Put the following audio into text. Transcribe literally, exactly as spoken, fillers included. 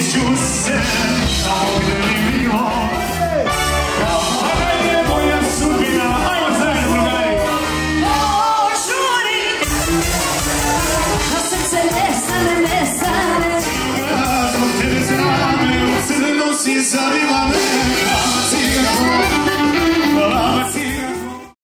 ću se tamo gde mi bilo. Ajde moja sudbina, ajmo zajedno drugari. Požuri, a srce nestane, nestane. Ja zbog tebe znam, u crno si zavila me.